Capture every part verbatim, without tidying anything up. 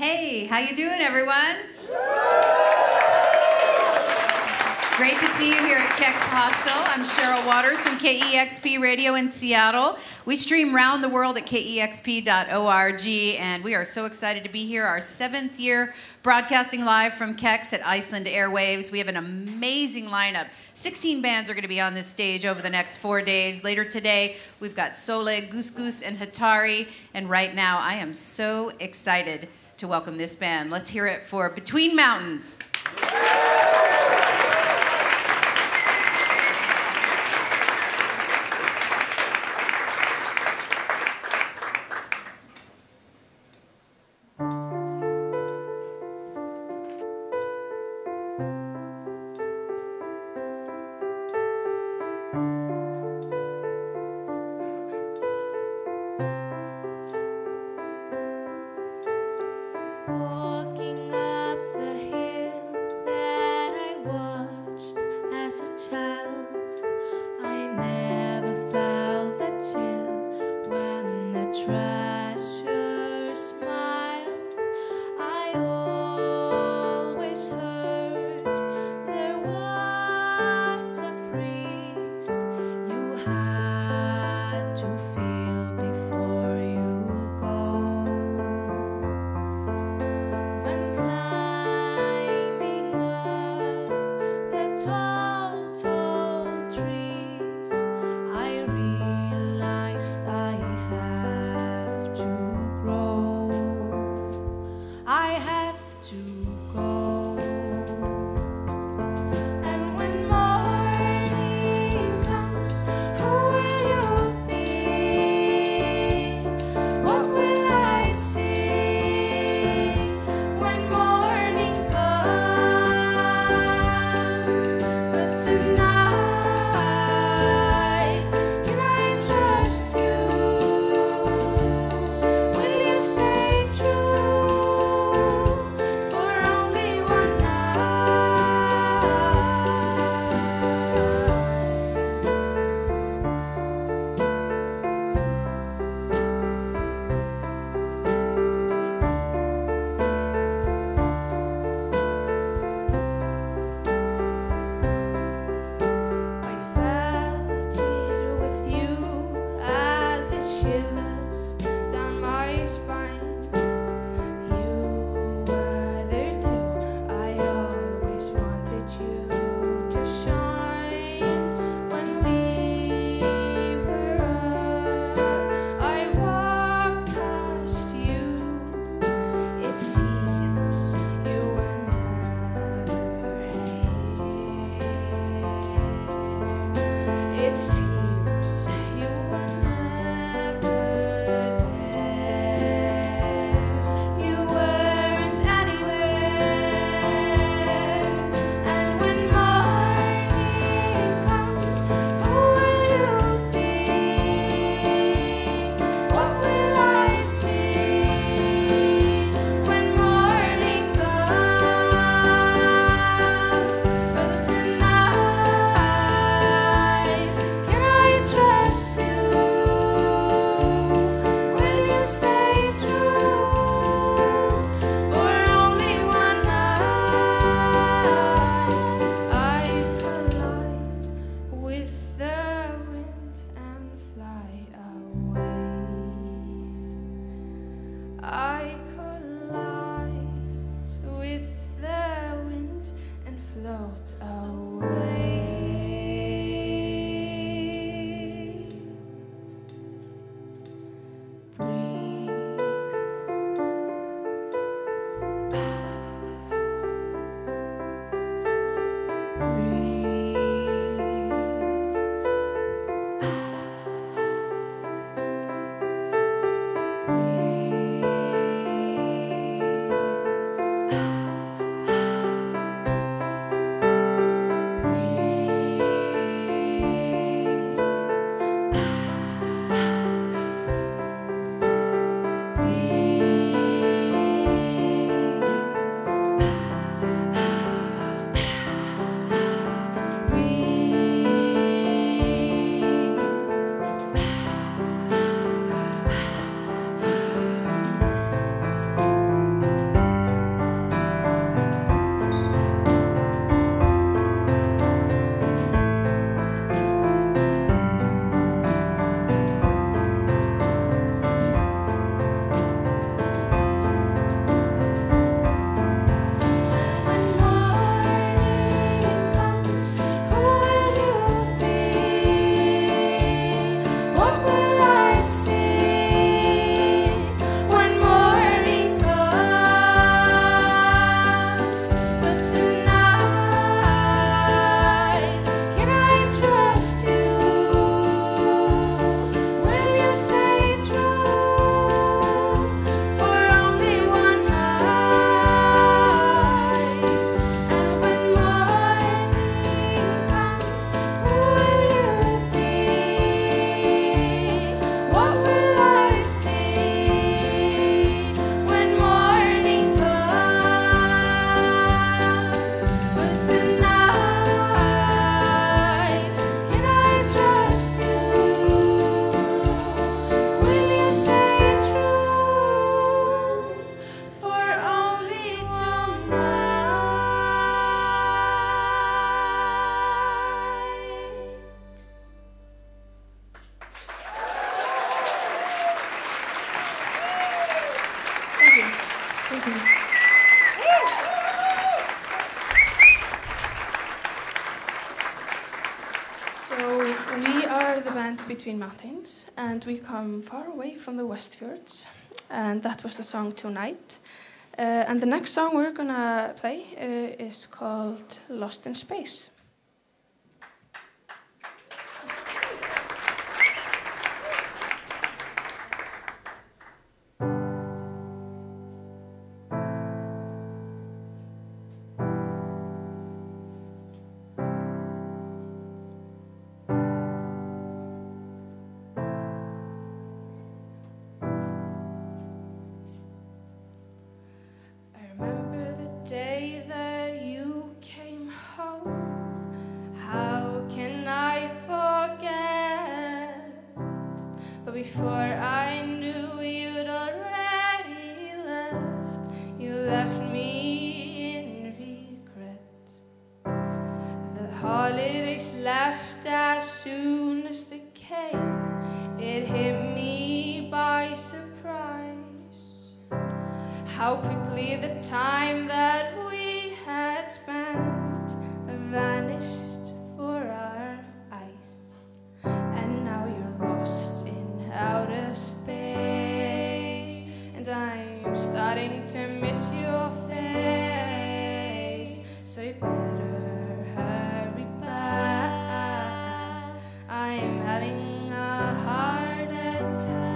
Hey, how you doing, everyone? It's great to see you here at K E X P Hostel. I'm Cheryl Waters from K E X P Radio in Seattle. We stream round the world at K E X P dot org, and we are so excited to be here. Our seventh year broadcasting live from K E X at Iceland Airwaves. We have an amazing lineup. sixteen bands are going to be on this stage over the next four days. Later today, we've got Sole, Goose Goose, and Hatari. And right now, I am so excited to welcome this band. Let's hear it for Between Mountains. Thank you. So we are the band Between Mountains, and we come far away from the Westfjords, and that was the song Tonight. Uh, and the next song we're gonna play uh, is called Lost in Space. Day that you came home, how can I forget? But before I knew you'd already left, you left me in regret. The holidays left as soon as they came, it hit me by surprise. How quickly the time that we had spent vanished for our eyes. And now you're lost in outer space, and I'm starting to miss your face. So you better hurry back, I'm having a heart attack.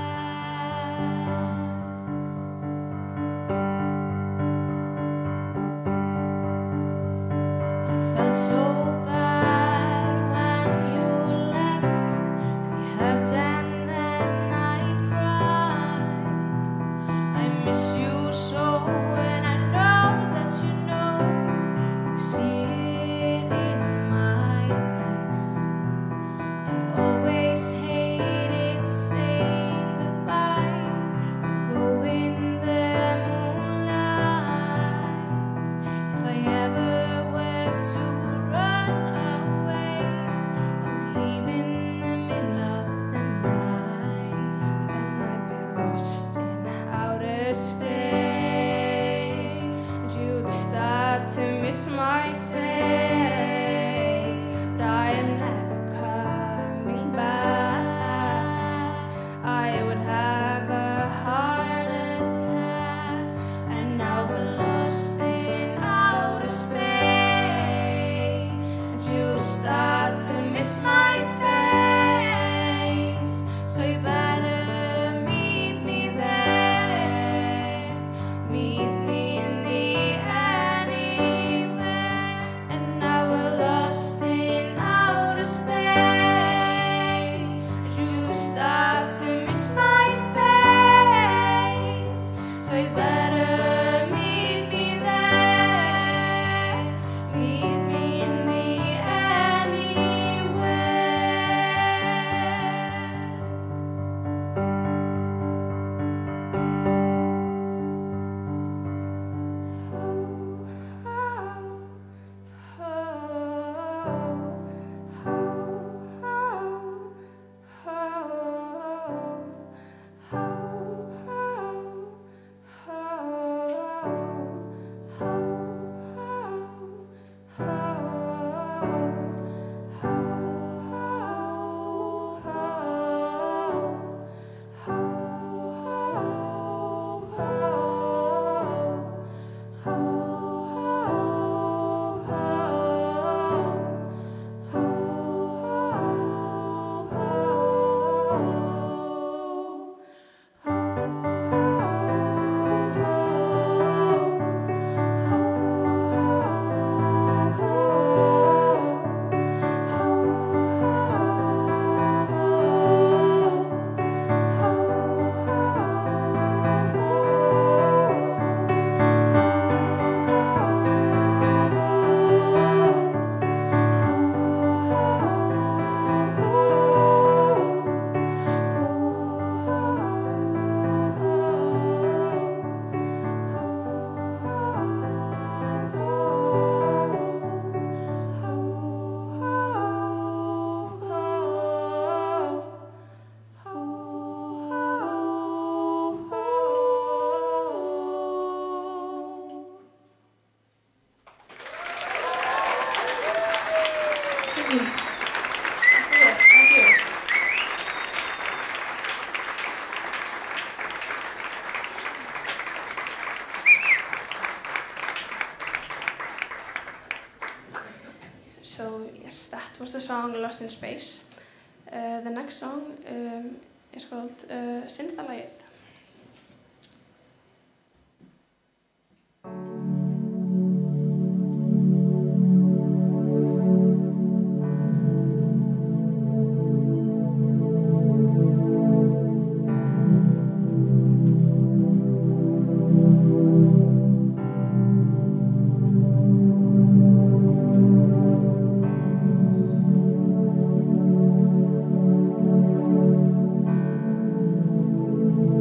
So bad when you left, we hugged and then I cried. I miss you so, and I know that you know, you see it in my eyes. I always hated saying goodbye, we go in the moonlight. If I ever were to my face, but I am never coming back. I would have a heart attack, and now we're lost in outer space. And you start to miss my face, so you better meet me there. Meet me in the oh. that was the song Lost in Space. Uh, the next song um, is called uh, Synthalagið. Thank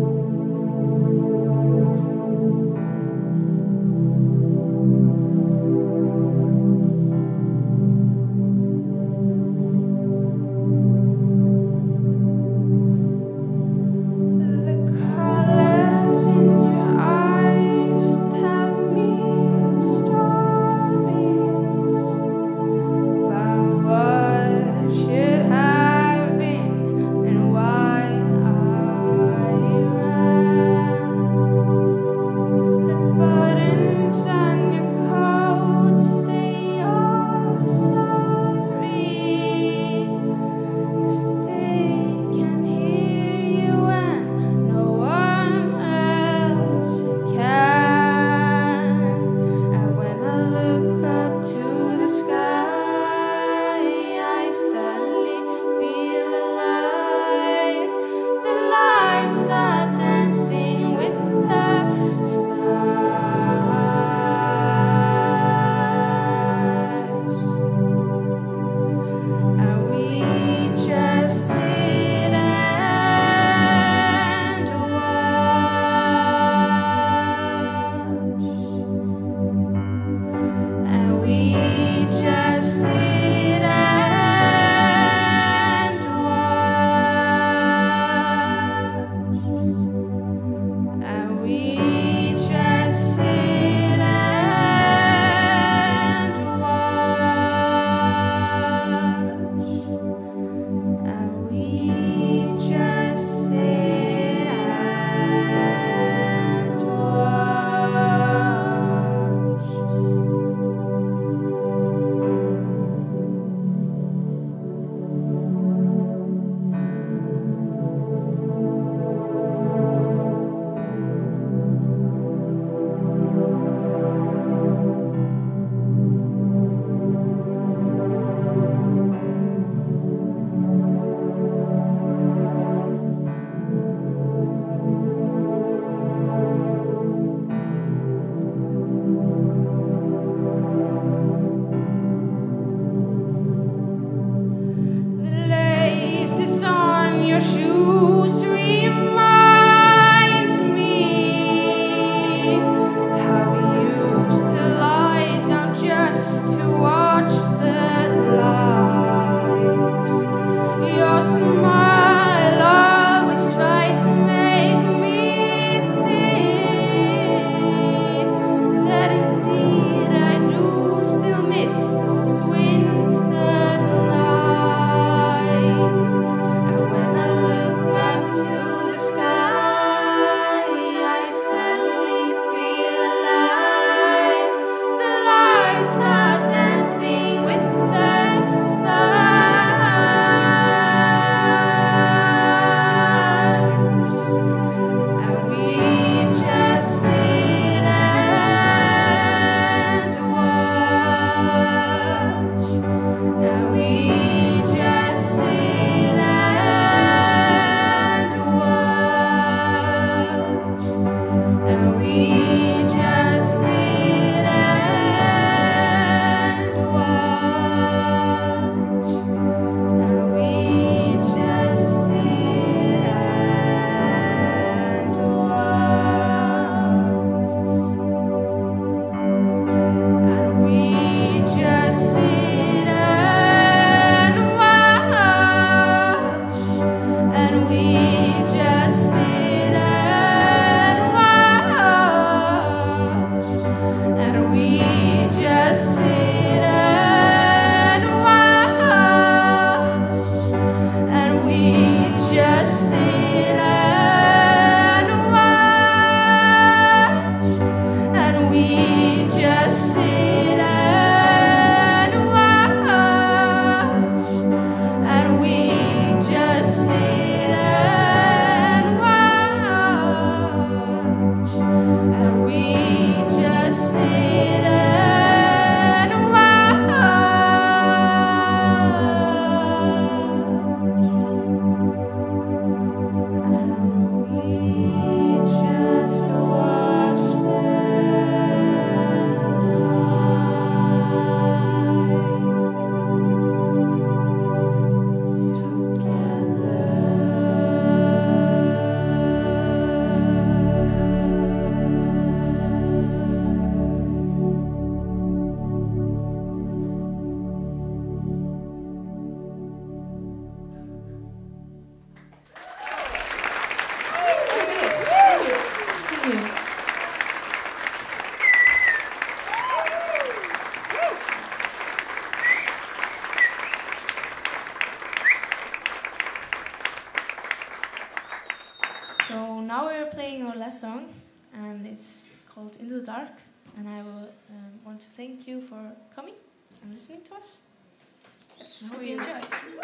called Into the Dark, and I will um, want to thank you for coming and listening to us. Yes, I hope you enjoyed.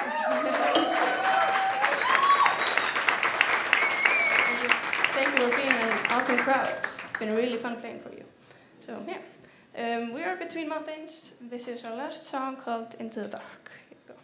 Thank you for being an awesome crowd. It's been really fun playing for you. So yeah, um, we are between mountains. This is our last song called Into the Dark. Here we go.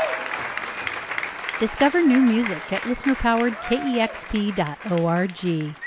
Discover new music at listener powered K E X P dot org.